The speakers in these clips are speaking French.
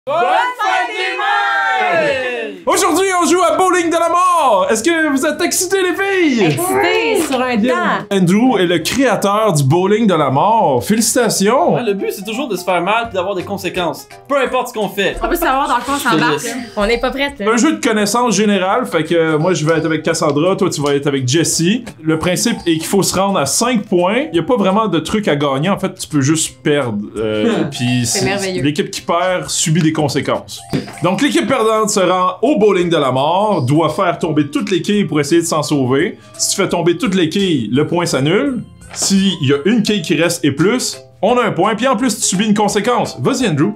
Bonne fête des mères! Aujourd'hui, on joue à Bowling de la mort! Est-ce que vous êtes excités, les filles? Excités sur un dent! Andrew est le créateur du Bowling de la mort. Félicitations! Ouais, le but, c'est toujours de se faire mal et d'avoir des conséquences. Peu importe ce qu'on fait. On veut savoir dans quoi on s'embarque. On n'est pas prête. C'est un jeu de connaissances générales, fait que moi je vais être avec Cassandra, toi tu vas être avec Jessie. Le principe est qu'il faut se rendre à 5 points. Il y a pas vraiment de truc à gagner, en fait tu peux juste perdre. Puis C'est merveilleux. l'équipe qui perd subit des conséquences. Donc l'équipe perdante se rend au Bowling de la mort, doit faire tomber toutes les quilles pour essayer de s'en sauver. Si tu fais tomber toutes les quilles, le point s'annule. S'il y a une quille qui reste et plus, on a un point, puis en plus tu subis une conséquence. Vas-y Andrew.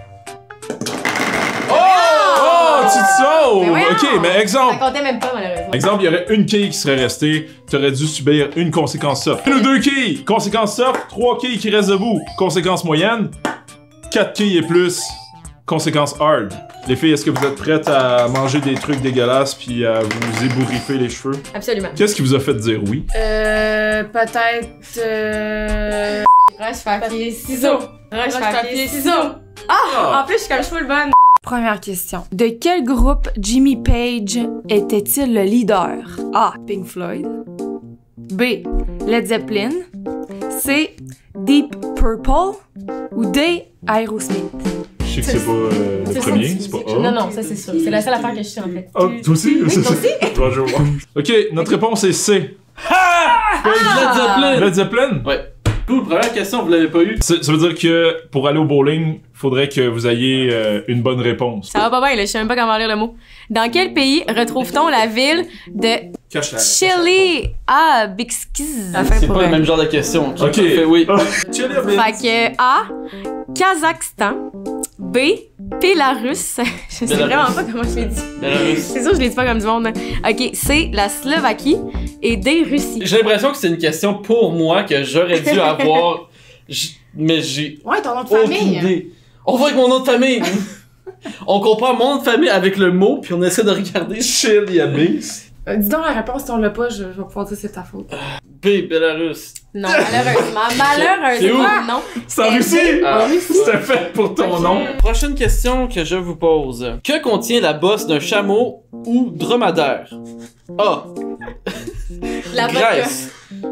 Tu te sauves! Mais voyons! Ok, mais exemple. Ça comptait même pas, malheureusement. Exemple, il y aurait une quille qui serait restée, t'aurais dû subir une conséquence soft. Une ou deux quilles, conséquence soft, 3 quilles qui restent debout, conséquence moyenne, 4 quilles et plus, conséquence hard. Les filles, est-ce que vous êtes prêtes à manger des trucs dégueulasses puis à vous ébouriffer les cheveux? Absolument. Qu'est-ce qui vous a fait dire oui? Peut-être. Roche, papier, ciseaux. Roche, papier, ciseaux. En plus, je suis comme full bonne. Première question. De quel groupe Jimmy Page était-il le leader? A. Pink Floyd. B. Led Zeppelin. C. Deep Purple. Ou D. Aerosmith. Je sais que c'est pas le premier, c'est pas A. Non, non, ça c'est sûr. C'est la seule affaire que je sais en fait. Oh, toi aussi? Oui, toi aussi? Bonjour. Ok, notre réponse est C. Led Zeppelin! Led Zeppelin? Ouais. Cool, première question, vous l'avez pas eu. Ça veut dire que pour aller au bowling, faudrait que vous ayez une bonne réponse. Ça va pas bien, là, je sais même pas comment lire le mot. Dans quel pays retrouve-t-on la ville de Chili? Ah, Bixkiz. C'est pas le même genre de question. Ok. Fait, oui. Fait que A. Kazakhstan. B. Bélarus. Je sais vraiment pas comment je l'ai dit. Belarus. C'est sûr, je l'ai dit pas comme du monde. Ok, C. La Slovaquie. Et D. Russie. J'ai l'impression que c'est une question pour moi que j'aurais dû avoir, mais j'ai Ouais, ton nom de aucune famille. idée. On voit avec mon nom de famille. On compare mon nom de famille avec le mot, puis on essaie de regarder Chili à Bix. Dis donc la réponse, si on l'a pas, je vais pouvoir dire que c'est ta faute. B, Belarus. Non, malheureusement. C'est où? Malheureusement, non. C'est en Russie! Ah. C'était fait pour ton nom. Prochaine question que je vous pose. Que contient la bosse d'un chameau ou dromadaire? A. La vodka. Graisse.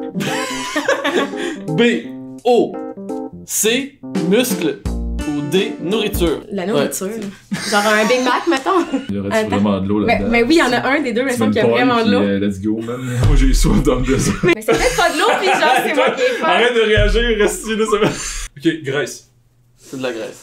B. Eau. C. Muscle. Ou D. Nourriture. La nourriture. Genre un Big Mac, mettons. Il y aurait Attends. vraiment de l'eau là-dedans. Mais oui, il y en a un des deux, mais il me semble qu'il y a vraiment de l'eau. Let's go, man. Moi, j'ai soif dans le désert. Mais c'est peut-être pas de l'eau, puis genre, c'est moi qui ai faim. Arrête de réagir, reste ici, là, ça va. Ok, Grace. C'est de la graisse.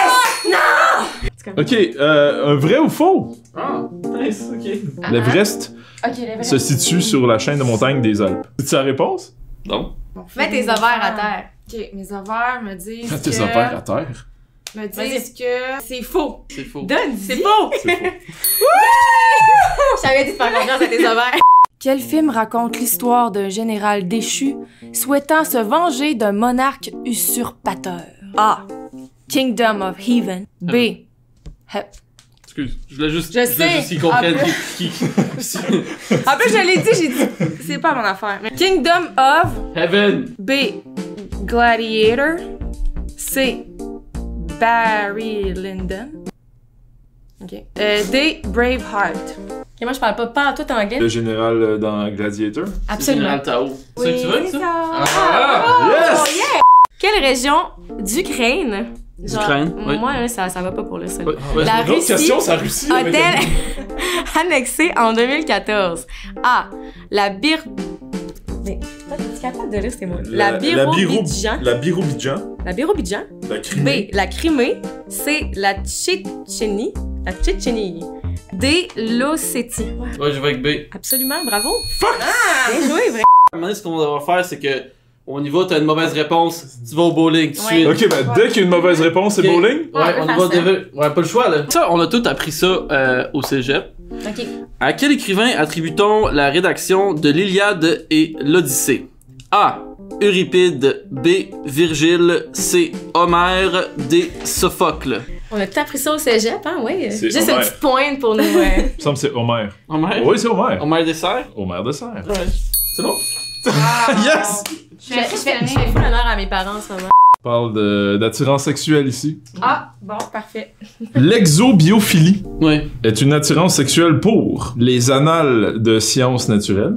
Ok, un vrai ou faux? Ah, nice, ok. L'Everest Ok, les vrais. se situe sur la chaîne de montagnes des Alpes. C'est la réponse? Non. Bon, Mets tes ovaires à terre. Ok, mes ovaires me disent Tes que... affaires à terre. Me disent que c'est faux. C'est faux. Donne, c'est faux! C'est faux. Je t'avais dit de faire confiance à tes ovaires. Quel film raconte l'histoire d'un général déchu souhaitant se venger d'un monarque usurpateur? A. Kingdom of Heaven. B. Excuse, je voulais juste. Je voulais sais. juste qu'ils comprennent Ah, qui. En plus, je l'ai dit, j'ai dit, c'est pas mon affaire. Mais Kingdom of Heaven. B. Gladiator. C. Barry Lyndon. Ok. D. Braveheart. Ok, moi, je parle pas tout anglais. Le général dans Gladiator. Absolument. C'est Tao. C'est ça que tu veux, ça? ça. Ah! Yes! Quelle région d'Ukraine? Genre, D'Ukraine, oui. Moi, là, ça va pas pour le sol. Ouais, ouais. La L'autre Russie question, c'est la Russie. avec a-t-elle annexé en 2014? A. La Bir... Mais, toi, t'es capable de lire ces mots. La Birobidjan. La Birobidjan. La Birobidjan. La B. Crimée. La Crimée. C. La Tchétchénie. La Tchétchénie. D. L'Ossétie. Ouais, Ouais, je vais avec B. absolument, bravo. Fuck! Bien joué, vrai. À un moment donné, ce qu'on va faire, c'est que on y va, t'as une mauvaise réponse, tu vas au bowling tout de suite. Ok, ben dès qu'il y a une mauvaise réponse, c'est Ok. bowling? Ouais, on y va facile. ouais, pas le choix là. Ça, on a tout appris ça au cégep. Ok. À quel écrivain attribue-t-on la rédaction de l'Iliade et l'Odyssée? A. Euripide. B. Virgile. C. Homère. D. Sophocle. On a tout appris ça au cégep, hein, ouais. C'est Juste une Homère. petite pointe pour nous. Il me semble que c'est Homer. Homère? Oui, c'est Homer. Homère dessert? Homer de serre. Ouais. C'est bon? Yes! Je fais full honneur à mes parents en ce moment. On parle d'attirance sexuelle ici. Ah, bon, parfait. L'exobiophilie Ouais. est une attirance sexuelle pour les annales de sciences naturelles,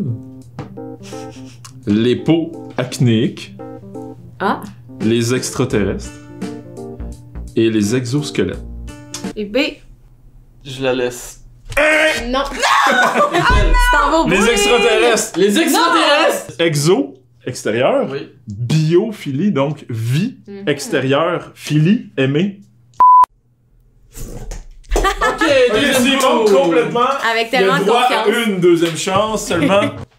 les peaux acnéiques, Ah. les extraterrestres et les exosquelettes. Et B. Je la laisse. Non. T'en vas au bout. Les extraterrestres! Les extraterrestres! Exo, extérieur. Oui. Biophilie, donc vie, extérieure, philie, aimer. Ok, S'il manque complètement, Avec il a tellement de droit à confiance. une deuxième chance seulement.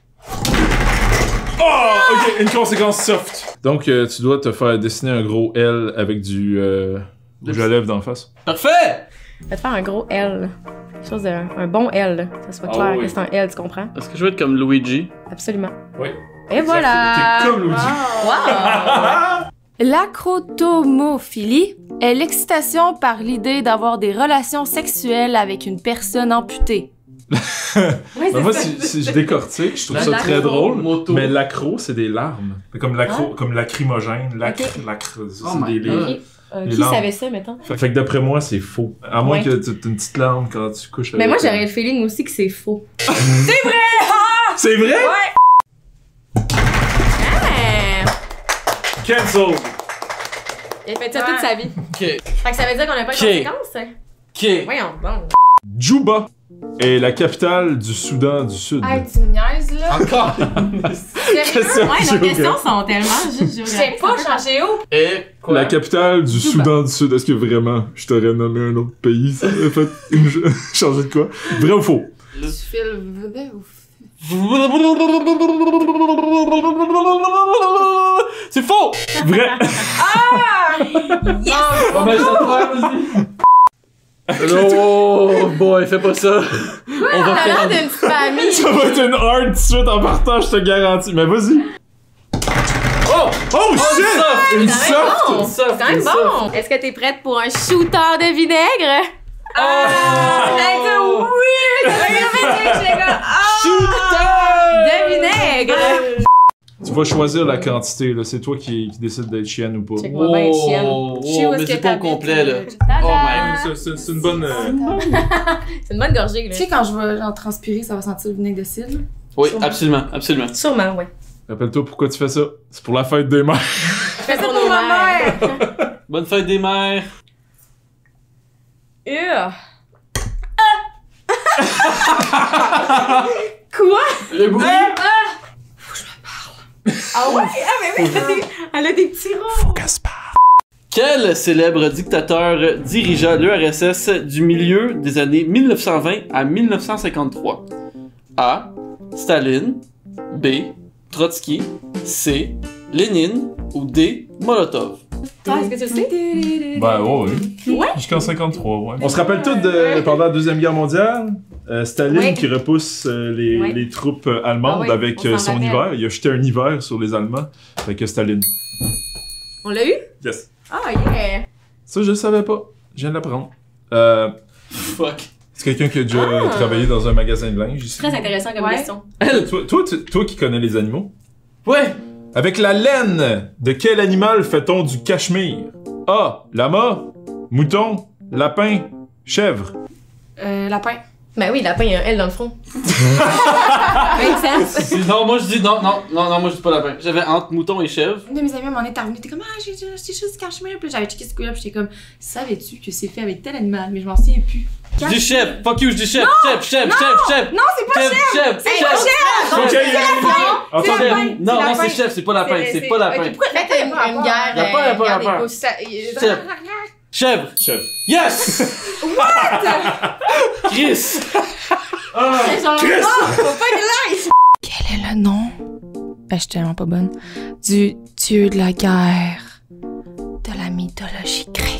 Oh, ok, une conséquence soft. Donc, tu dois te faire dessiner un gros L avec du rouge à lèvres d'en face. Parfait! Je vais te faire un gros L. Quelque chose un bon L. Là. Ça soit Ah clair oui. que c'est un L, tu comprends? Est-ce que je vais être comme Luigi? Absolument. Oui. Et voilà! T'es comme Luigi. Wow! L'acrotomophilie est l'excitation par l'idée d'avoir des relations sexuelles avec une personne amputée. Oui, Ben moi, si je décortique, je trouve ça très drôle. Moto. Mais l'accro, c'est des larmes. C'est comme l'accro, comme lacrymogène, l'acre, c'est Oh my des God. les... Les Qui larmes. savait ça, mettons? Fait que d'après moi, c'est faux. À moins Ouais. que tu aies une petite larme quand tu couches avec... Mais moi, j'aurais le feeling aussi que c'est faux. C'est vrai? Ah! Cancel! Il a fait ça toute sa vie. Ok. Fait que ça veut dire qu'on n'a pas de Ok. conséquences? Ok. Voyons, bon. Djouba est la capitale du Soudan du Sud. Hey, tu me niaises, là. Encore. Question Ouais, nos géographique. questions sont tellement juste Je sais pas, changer où. Et quoi? La capitale du Soudan du Sud. Est-ce que vraiment je t'aurais nommé un autre pays? Ça aurait fait changer de quoi? Vrai ou faux? Tu files vrai ou C'est faux! Vrai! On met ça à toi, vas-y. Oh boy, fais pas ça. On va T'as l'air faire. d'une petite famille. Ça va être une hard tout de suite en partant, je te garantis. Mais vas-y! Oh! Oh shit! Une C'est quand même soft! bon. Une soft, C'est quand même une bon. Est-ce que t'es prête pour un shooter de vinaigre? J'ai dit Oh! oui! J'étais comme, Shooter! de vinaigre! Tu vas choisir la quantité, là. C'est toi qui décides d'être chienne ou pas. Check-moi bien, chienne. Oh, Je sais où oh, est-ce mais que c'est pas au t'habites, complet, là. Tada! Oh my C'est une bonne... C'est une bonne gorgée, Tu là. sais, quand je vais genre transpirer, ça va sentir le vinaigre de cidre. Oui, absolument, absolument. Sûrement, ouais. Rappelle-toi pourquoi tu fais ça. C'est pour la fête des mères. Je fais pour nos mères. Bonne fête des mères. Quoi? Le bruit. Ah ouais? Ah, mais oui, elle a des petits ronds. Quel célèbre dictateur dirigea l'URSS du milieu des années 1920 à 1953? A. Staline. B. Trotsky. C. Lénine. Ou D. Molotov. Toi, est-ce que tu le sais? Ben oui. Ouais. Jusqu'en 53, ouais. On se rappelle tous de pendant la Deuxième Guerre mondiale, Staline Ouais. qui repousse Ouais. les troupes allemandes Ah ouais, avec on s'en son rappelle. hiver. Il a jeté un hiver sur les Allemands. Fait que Staline. On l'a eu? Yes. Ah, yeah! Ça, je le savais pas. Je viens de l'apprendre. Fuck. C'est quelqu'un qui a déjà travaillé dans un magasin de linge ici. Très intéressant comme Ouais. question. Toi qui connais les animaux. Ouais. Avec la laine, de quel animal fait-on du cachemire? A. Lama. Mouton. Lapin. Chèvre. Lapin. Ben oui, lapin, il y a un L dans le front. Make sense. Non, moi je dis non, moi je dis pas lapin. J'avais entre mouton et chèvre. Une de mes amies m'en est revenue, t'es comme, ah, j'ai juste du cachemire. Puis là, j'avais checké ce coup-là, puis j'étais comme, savais-tu que c'est fait avec tel animal? Mais je m'en souviens plus. Je dis chèvre. Fuck you, je dis chèvre. Chèvre. Non, c'est pas Chèvre. Hey, pas Ok, il y a C'est lapin. Non, non, lapin. c'est chèvre, c'est pas lapin. C'est pas lapin. Pourquoi faites une guerre? Lapin. guerre des Chèvre. Chèvre. Chèvre. Yes! Chris! Chris! Quel est le nom? Ben, je suis tellement pas bonne. Du dieu de la guerre. De la mythologie grecque.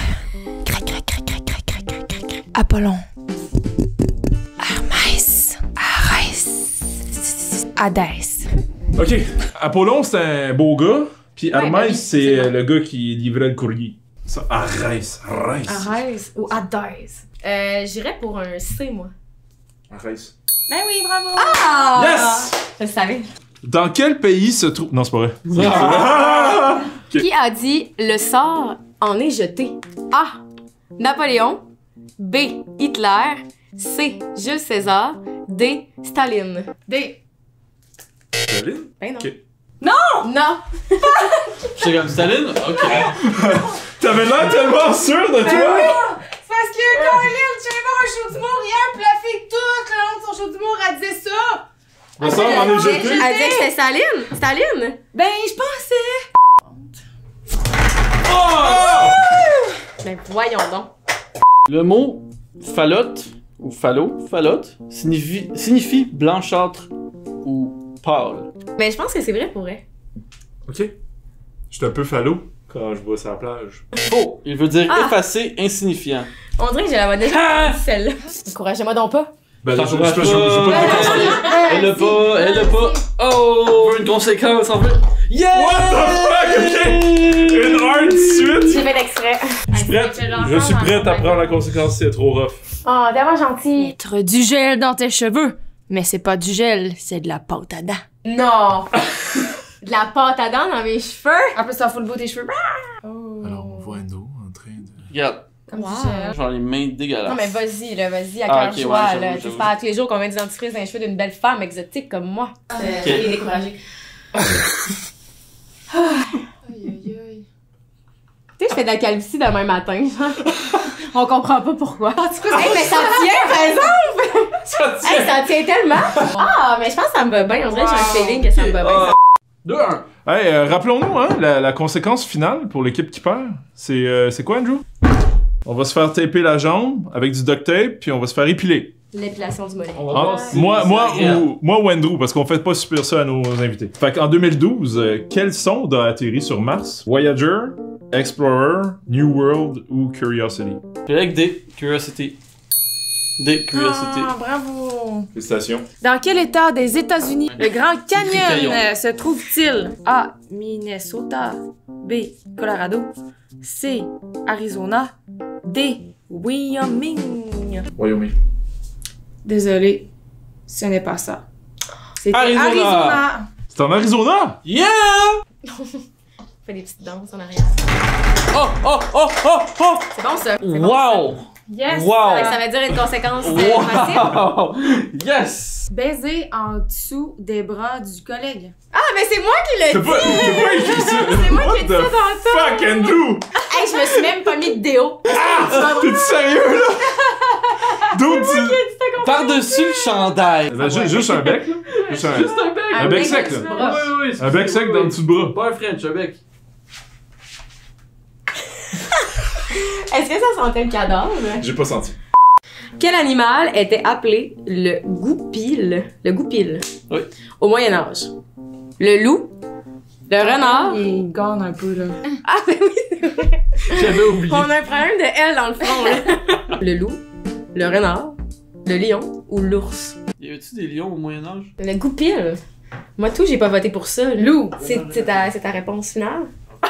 Grec. Apollon. Hermès. Arès. Hadès. Ok. Apollon, c'est un beau gars. Puis Ouais, Hermès, ben oui, c'est c'est le gars qui livrait le courrier. Ça, Arès. Arès ou Hadès. J'irais pour un C, moi. Arès. Ben oui, bravo! Ah! Yes! Je le savais. Dans quel pays se trouve... Non, c'est pas vrai. Qui a dit le sort en est jeté? A. Napoléon. B. Hitler. C. Jules César. D. Staline. D. Staline? Ben non. Ok. Non! C'est comme Staline? Ok. T'avais l'air tellement sûr de toi! C'est parce que Colin, tu vas voir un show d'humour hier, puis la fille tout le long de son show d'humour, elle disait ça! Le sort en est jeté? Elle disait que c'était Staline! Staline! Ben, je pensais! Ben voyons donc. Le mot fallotte ou fallotte signifie blanchâtre ou pâle. Ben je pense que c'est vrai pour vrai. Ok. J'étais un peu falot quand je bois sur la plage. Faux. Il veut dire effacé, insignifiant. On dirait que j'ai la voix déjà dit celle-là. Encouragez-moi donc pas. Ben, Ça je pourra peux pas. pas te conseiller. Elle l'a pas. Oh, une conséquence en fait. Yeah! What the fuck, ok? Une heure de suite? J'ai fait l'extrait. Je suis prête à prendre la conséquence si c'est trop rough. Oh, tellement gentil. Mettre du gel dans tes cheveux. Mais c'est pas du gel, c'est de la pâte à dents. Non! De la pâte à dents dans mes cheveux? En plus, ça fout le beau tes cheveux. Alors, on voit Endo en train de... Regarde, Comme Wow. du gel. genre les mains dégueulasses. Non, mais vas-y, là, vas-y, à Ah, cœur ok, joie, ouais, là. j'avoue. C'est pas tous les jours qu'on met du dentifrice dans les cheveux d'une belle femme exotique comme moi. Il est découragé. Aïe, aïe, aïe. Tu sais, je fais de la calvitie demain matin, genre. On comprend pas pourquoi. Hey, mais ça tient, par exemple! Ça tient. Hey, ça tient tellement! Ah, mais je pense que ça me va bien. On dirait que j'ai un feeling que ça me va bien. 2-1. Hey, rappelons-nous, hein, la conséquence finale pour l'équipe qui perd, c'est quoi, Andrew? On va se faire taper la jambe avec du duct tape, puis on va se faire épiler. L'épilation du mollet. On va Ah, voir si moi c'est ou Andrew, parce qu'on fait pas super ça à nos invités. Fait qu'en 2012, quelle sonde a atterri sur Mars? Voyager, Explorer, New World ou Curiosity? Puis avec D, Curiosity. D, Curiosity. Ah, bravo! Félicitations. Dans quel état des États-Unis le Grand Canyon Canyon. se trouve-t-il? A. Minnesota. B. Colorado. C. Arizona. D. Wyoming. Wyoming. Désolé, ce n'est pas ça. C'était Arizona. Arizona! C'est en Arizona? Yeah! Fait des petites danses en arrière. Oh, oh, oh, oh, oh! C'est bon, ça. C'est bon, Wow! Yes! Wow! ça veut dire une conséquence facile. Wow! Yes! Baiser en dessous des bras du collègue. Ah, mais c'est moi qui l'ai T'as dit! pas écrit ça? C'est moi What qui ai dit the ça dans le temps! fuck, Andrew? Hey, je me suis même pas mis de déo. T'es-tu sérieux, là? D'où tu... Par-dessus le chandail. Ben, juste un bec, là? Juste un bec. Un bec sec, là. bras. Oui, Un bec sec dans le dessous de bras. Pas un French, un bec. Est-ce que ça sentait le cadavre? J'ai pas senti. Quel animal était appelé le goupil? Le goupil. Oui. Au Moyen-Âge. Le loup, le renard. Il gagne un peu, là. Ah, ben oui, c'est vrai. J'avais oublié. On a un problème de L dans le front, là. Le loup, le renard, le lion ou l'ours? Y avait-tu des lions au Moyen-Âge? Le goupil. Moi, tout, j'ai pas voté pour ça. là. Loup. C'est ta réponse finale?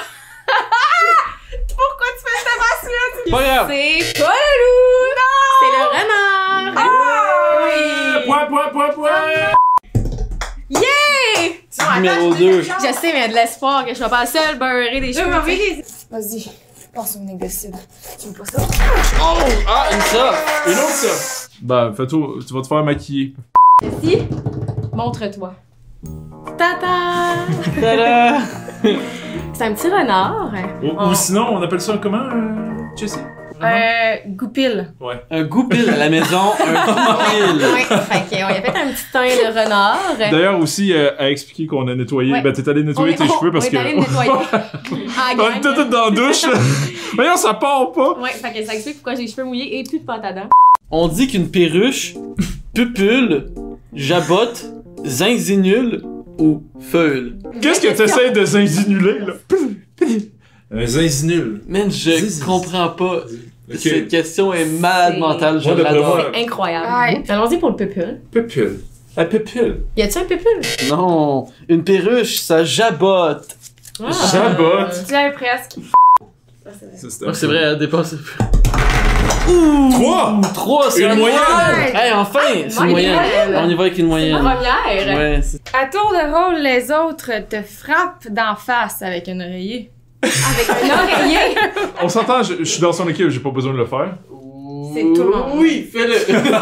Pourquoi tu fais cette face-là? Pas grave. C'est pas le loup! Non! C'est le renard! Oui! Point. Yeah! Numéro 2. Je sais, mais il y a de l'espoir que je sois pas la seule beurrée des cheveux. Vas-y, passe au négociable. Tu veux pas ça? Oh! Ah, une ça! Une autre, ça. Ben, fais-toi, tu vas te faire maquiller. Ici, montre-toi. Tata! Tada! C'est un petit renard. Ou sinon, on appelle ça comment, Jessie? Goupil. Un goupil à la maison, un goupil. Oui, fait qu'on a fait un petit teint de renard. D'ailleurs, aussi, à expliquer qu'on a nettoyé. Ouais. Ben, t'es allé nettoyer tes cheveux parce que. On est allé le nettoyer. Ah, On était tous dans la douche. Voyons, ça part pas. Ouais, fait que ça explique pourquoi j'ai les cheveux mouillés et plus de pâte à dents. On dit qu'une perruche, pupule, jabote, zinzinule ou feule. Qu'est-ce que t'essayes de s'insinuler, là? Un zinzinule. Man, je comprends pas. Ok. Cette question est malade C'est- mentale, je Moi, d'après l'adore. moi- C'est incroyable. Ouais. Allons-y pour le pupule. Pupule. La pupule. Y a-tu un pupule? Non, une perruche, ça jabote. Jabote. Tu l'avais presque. C'est vrai, elle dépasse. Ouh! 3! 3, c'est Une un moyenne. Hey, enfin! C'est une moyenne. On y va avec une moyenne. Première! Ouais, À tour de rôle, les autres te frappent d'en face avec un oreiller. Avec un oreiller! On s'entend, je suis dans son équipe, j'ai pas besoin de le faire. C'est tout le monde. Oui, fais-le!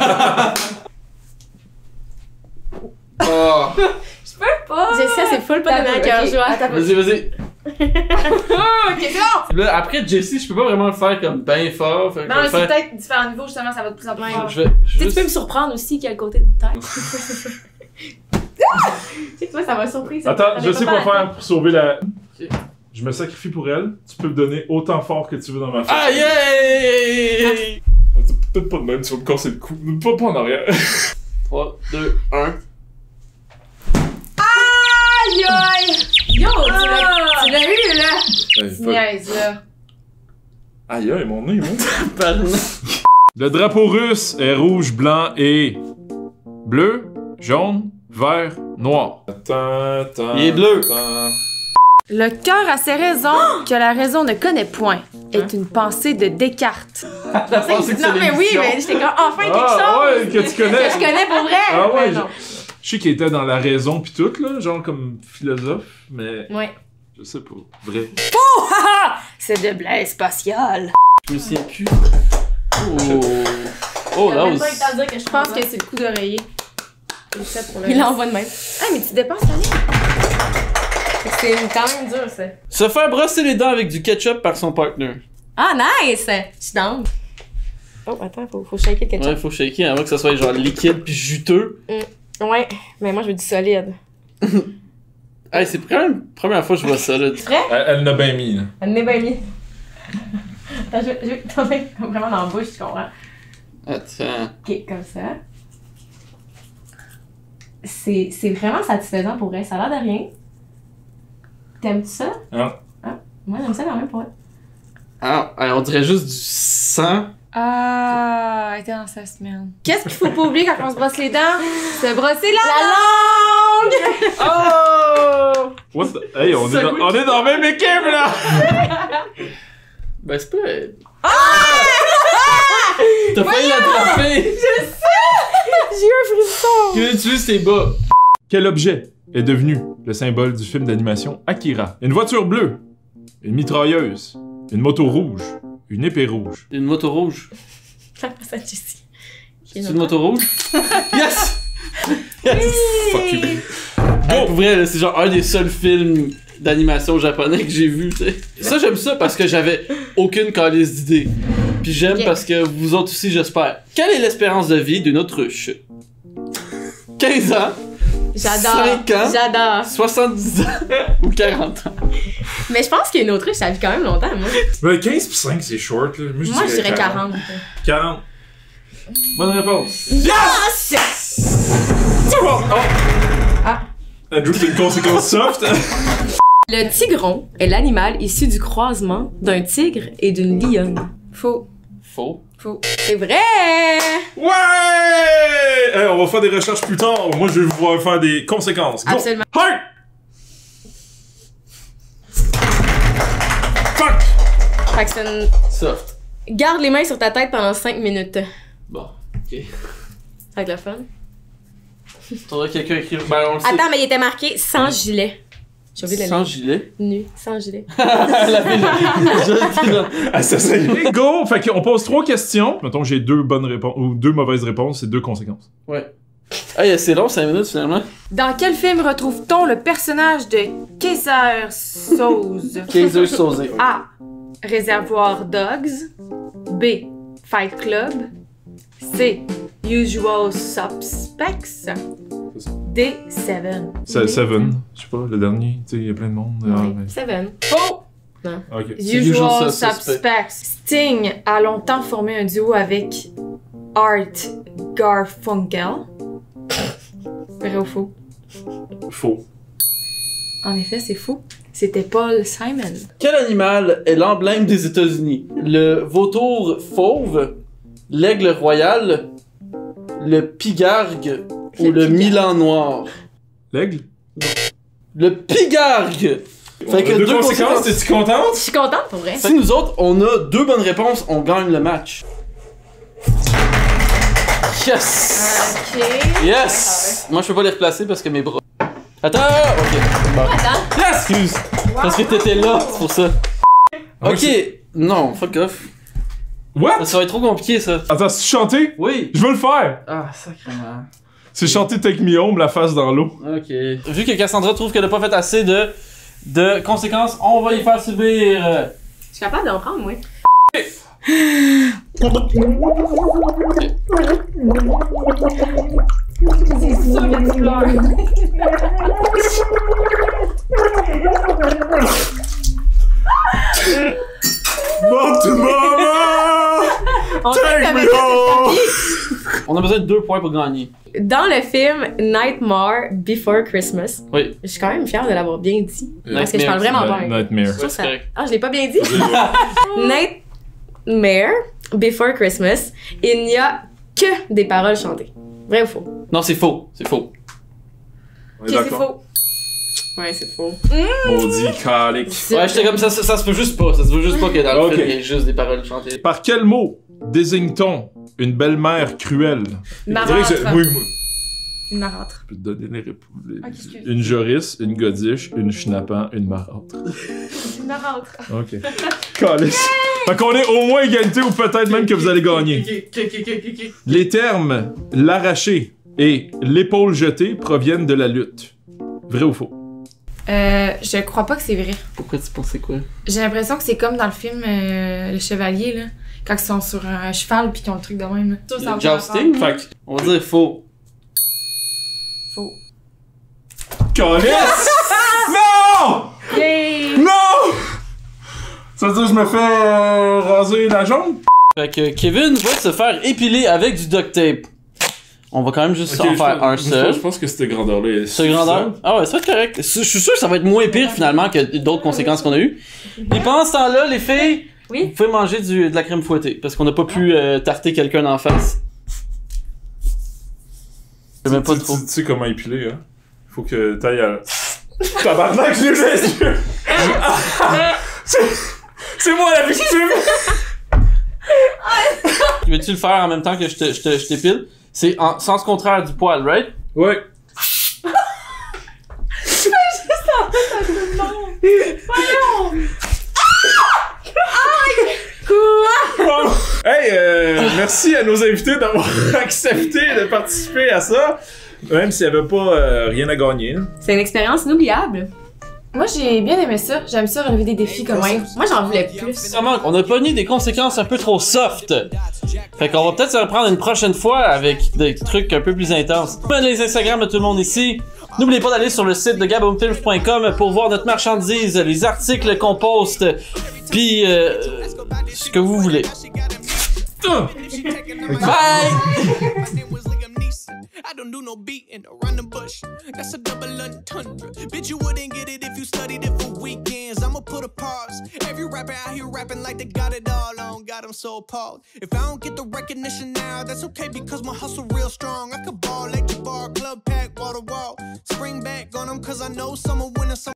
Oh. Je sais, c'est full pas de ma cœur joie. Vas-y. Ok, c'est bon! Là, après Jessie, je peux pas vraiment le faire comme ben fort. Fait que Non, je mais vais c'est faire- peut-être différents niveaux, justement, ça va de plus en plus fort. Je vais Tu sais, tu juste... peux me surprendre aussi quel côté de tête. Tu sais que toi, ça m'a surpris. ça. Attends, je T'avais sais pas quoi mal. faire pour sauver la... Ok. Je me sacrifie pour elle, tu peux me donner autant fort que tu veux dans ma face. Ah, yeah! Peut-être pas de même, tu vas me casser le cou. Pas en arrière. 3, 2, 1. Aïe aïe! Yo, tu l'as eu, là! Tu niaises, là. Aïe aïe, mon nez, moi. Le drapeau russe est rouge, blanc et... bleu, jaune, vert, noir. Attends. Il est bleu. Attends. Le cœur a ses raisons que la raison ne connaît point. Est une pensée de Descartes. Non, mais oui, mais j'étais comme enfin quelque chose! Ah ouais, que tu connais. Que je connais pour vrai! Ah ouais, Mais non. je sais qu'il était dans la raison pis tout, là, genre comme philosophe, mais Ouais. je sais pas. Vrai. C'est de Blaise spatial. Je me souviens plus. Oh, là Même aussi. pas le temps de dire que je Je pense que c'est le coup d'oreiller. C'est ça pour le Il reste. l'envoie de même. Ah, mais tu dépenses ta ligne. C'est quand même dur, ça. Se faire brosser les dents avec du ketchup par son partner. Ah, nice! Je suis down. Oh, attends, faut shaker le ketchup. Ouais, faut shaker avant que ça soit genre liquide puis juteux. Ouais, mais moi, je veux du solide. Hey, c'est quand même la première fois que je vois ça, là. Elle l'a bien mis, là. Elle n'est pas mis. Attends, je vais tomber comme vraiment dans la bouche, tu comprends? Attends. Ok, comme ça. C'est vraiment satisfaisant pour elle. Ça a l'air de rien. T'aimes-tu ça? Ah. Moi, j'aime ça quand même pour elle. Ah, hey, on dirait juste du sang. Ah, elle était dans sa semaine. Qu'est-ce qu'il faut pas oublier quand on se brosse les dents? Se brosser la Oh! What the... Hey, on est dans la même équipe, là! Ben, c'est pas... T'as failli l'attraper! J'ai eu un frisson! Tu utilises tes bas. Quel objet est devenu le symbole du film d'animation Akira? Une voiture bleue, une mitrailleuse, une moto rouge, une épée rouge. Une moto rouge. Ça passe à Jessie. C'est une moto rouge? Yes! Yes! Fuck you. Hey, pour vrai, là, c'est genre un des seuls films d'animation japonais que j'ai vu, tu sais. Ça, j'aime ça parce que j'avais aucune calice d'idée. Puis j'aime Ok. parce que vous autres aussi, j'espère. Quelle est l'espérance de vie d'une autruche? 15 ans, J'adore. 5 ans, J'adore. 70 ans ou 40 ans? Mais je pense qu'une autruche, ça vit quand même longtemps, moi. Mais 15 pis 5, c'est short, là. Moi, je dirais 40. 40. Bonne réponse. Yes! Andrew, c'est une conséquence soft. Le tigron est l'animal issu du croisement d'un tigre et d'une lionne. Faux. Faux. C'est vrai! Ouais! Hey, on va faire des recherches plus tard. Moi, je vais vous voir faire des conséquences. Go! Absolument. Heart! Fuck! Fait que c'est une... Soft. Garde les mains sur ta tête pendant 5 minutes. Bon, ok. Avec le fun. Faudrait que quelqu'un écrive. Ben, on le sait. Attends, mais il était marqué sans gilet. J'ai oublié de le Sans gilet. nu, sans gilet. La fille, je dis non. Ah, ça serait... Go! Fait qu'on pose 3 questions. Mettons que j'ai 2 bonnes réponses ou 2 mauvaises réponses, c'est 2 conséquences. Ouais. Hey, c'est long, 5 minutes finalement. Dans quel film retrouve-t-on le personnage de Kaiser Soze? Kaiser Soze. A. Réservoir Dogs. B. Fight Club. C. Usual Suspects. D. Seven. Seven, je sais pas, le dernier, tu sais, il y a plein de monde. Ah, mais... Seven. Faux! Ok. Usual Usual Suspects. Suspects. Sting a longtemps formé un duo avec Art Garfunkel. Vrai ou faux? Faux. En effet, c'est faux. C'était Paul Simon. Quel animal est l'emblème des États-Unis? Le vautour fauve, l'aigle royal, le pigargue ou le milan noir? L'aigle? Le pigargue! Fait que Deux deux conséquences, t'es-tu contente? Je suis contente pour vrai. Si nous autres, on a 2 bonnes réponses, on gagne le match. Yes! Ok. Yes! Moi, je peux pas les replacer parce que mes bras. Attends! Ok. Bon. Attends. Yes! Excuse! Parce que t'étais là, c'est pour ça. Ok! Non, fuck off. What? Ça va être trop compliqué, ça. Attends, c'est chanter? Oui! Je veux le faire! Ah, sacrément. C'est chanter Take Me Home, la face dans l'eau. Ok. Vu que Cassandra trouve qu'elle n'a pas fait assez de conséquences, on va y faire subir. Je suis capable d'en prendre, moi. C'est sûr que tu pleures. Take me home! On a besoin de 2 points pour gagner. Dans le film Nightmare Before Christmas, Oui. je suis quand même fière de l'avoir bien dit. Parce que je parle vraiment bien. Nightmare. Je trouve c'est ça- correct. Ah, je l'ai pas bien dit? Nightmare Before Christmas, il n'y a que des paroles chantées. Vrai ou faux? Non, c'est faux. C'est faux. On Ok, est c'est d'accord. faux. Ouais, c'est faux. Maudit calique. Ouais, j'étais comme ça se peut juste pas. Ça se peut juste pas que dans le Ok. film, il y ait juste des paroles chantées. Par quel mot désigne-t-on une belle-mère cruelle? Marâtre. Oui, Une marâtre. je peux te donner les réponses. Ok, excuse. Une Joris, une Godiche, une Schnappant, une Marâtre. Une marâtre. Ok. Calice. Fait qu'on est au moins égalité ou peut-être même que vous allez gagner. Les termes l'arracher et l'épaule jetée proviennent de la lutte. Vrai ou faux? Je crois pas que c'est vrai. Pourquoi tu pensais quoi? J'ai l'impression que c'est comme dans le film Le Chevalier, là. Quand ils sont sur un cheval pis qu'ils ont le truc de même, là. Ça, ça a Le pas jousting? Fait que. On va dire faux. Faux. Calice! Non! Yay! Non! Ça veut dire que je me fais raser la jambe? Fait que Kevin va se faire épiler avec du duct tape. On va quand même juste en faire un seul. Je pense que cette grandeur-là est Ce grandeur. Ah ouais, ça va être correct. Je suis sûr que ça va être moins pire finalement que d'autres conséquences qu'on a eues. Et pendant ce temps-là, les filles, Oui. vous pouvez manger de la crème fouettée parce qu'on n'a pas pu tarter quelqu'un en face. Je sais même pas trop. Tu sais comment épiler, hein? Faut que t'ailles à... Tabarnak, j'ai les yeux! C'est moi la victime! Veux-tu le faire en même temps que je t'épile? C'est en sens contraire du poil, right? Ouais. Bon. Hey, merci à nos invités d'avoir accepté de participer à ça, même s'il n'y avait pas rien à gagner. C'est une expérience inoubliable. Moi, j'ai bien aimé ça. J'aime ça relever des défis comme ça. Moi, j'en voulais plus. Vraiment, on a pogné des conséquences un peu trop soft. Fait qu'on va peut-être se reprendre une prochaine fois avec des trucs un peu plus intenses. Les Instagram de tout le monde ici. N'oubliez pas d'aller sur le site de gaboomfilms.com pour voir notre marchandise, les articles qu'on poste, puis ce que vous voulez. Bye! I don't do no beating around the bush. That's a double entendre. Bitch, you wouldn't get it if you studied it for weekends. I'ma put a pause. Every rapper out here rapping like they got it all on. Got them so appalled. If I don't get the recognition now, that's okay because my hustle real strong. I could ball like the bar, club pack, wall to wall. Spring back on them cause I know someone winning some.